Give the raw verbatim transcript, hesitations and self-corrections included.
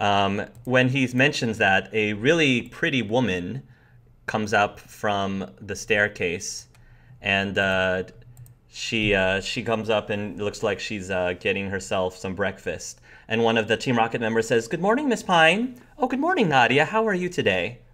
Um, when he mentions that, a really pretty woman comes up from the staircase, and uh, she uh, she comes up and looks like she's uh, getting herself some breakfast. And one of the Team Rocket members says, "Good morning, Miss Pine." "Oh, good morning, Nadia. How are you today?"